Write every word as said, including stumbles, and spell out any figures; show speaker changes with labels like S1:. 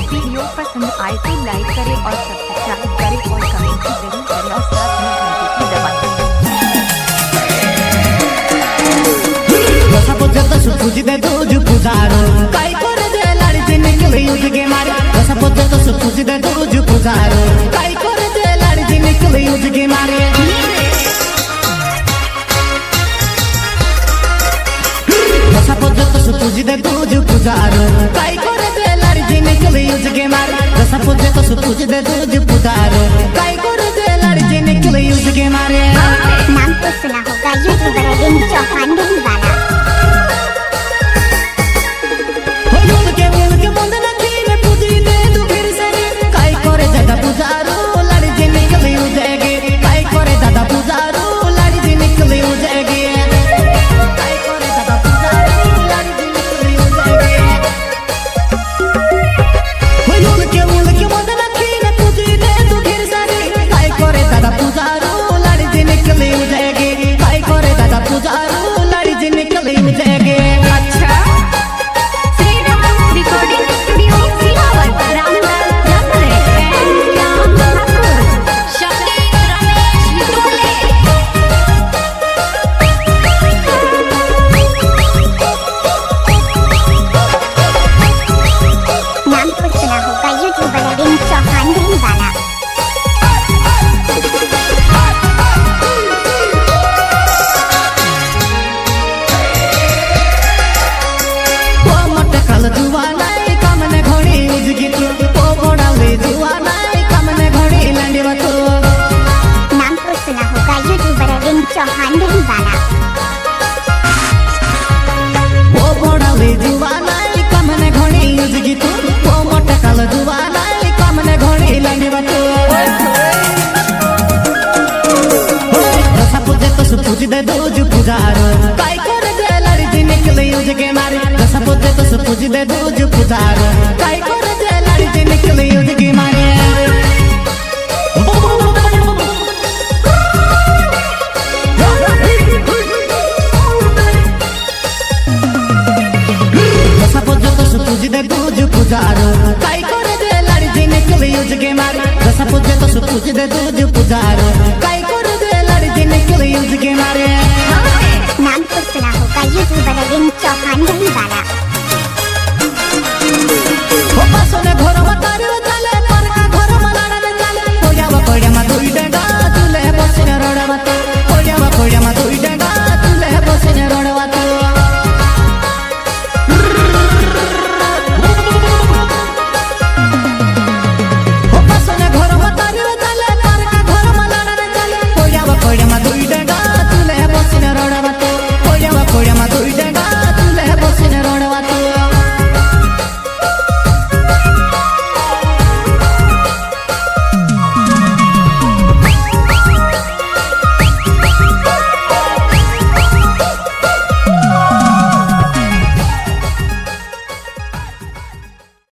S1: Video पसंद आए तो लाइक करें और सब्सक्राइब करें और कमेंट जरूर करें और साथ में घंटी की दबाएं।
S2: रसा पोजत सुपुजी दे दूज पुजारो काई करे दे लाड़ी जी निकले यूज के मारे। रसा पोजत सुपुजी दे दूज पुजारो काई करे दे लाड़ी जी निकले यूज के मारे। रसा पोजत सुपुजी दे दूज पुजारो काई करे दे लाड़ी जी निकले यूज के मारे। रसा पोजत सुपुजी दे दूज पुजारो काई करे दे लाड़ी जी निकले यूज के मारे।
S3: नाम तो सुना होगा यूट्यूबर एडिन चौहान नहीं वाला। चौहान नहीं वाला।
S2: वो बड़ा ले जुवाना कमने घोड़ी यूज की तू वो मोटा काल जुवाना कमने घोड़ी लंडी बतू। रसा पूजे तो सुपूजी दे दूज पुजारो काई करे दे लाड़ी जी निकले यूज के मारे। रसा पूजे तो सुपूजी दे दूज पुजारो काई करे दे लाड़ी जी निकले यूज के मारे। पुजारो काई करे दे लाड़ी जी निकले यूज के मारे। रसा पूजे तो सुपूजी दे दूज पुजारो काई करे दे लाड़ी जी निकले यूज के मारे।
S3: नाम तो सुना होगा यूट्यूबर एडिन चौहान नहीं वाला।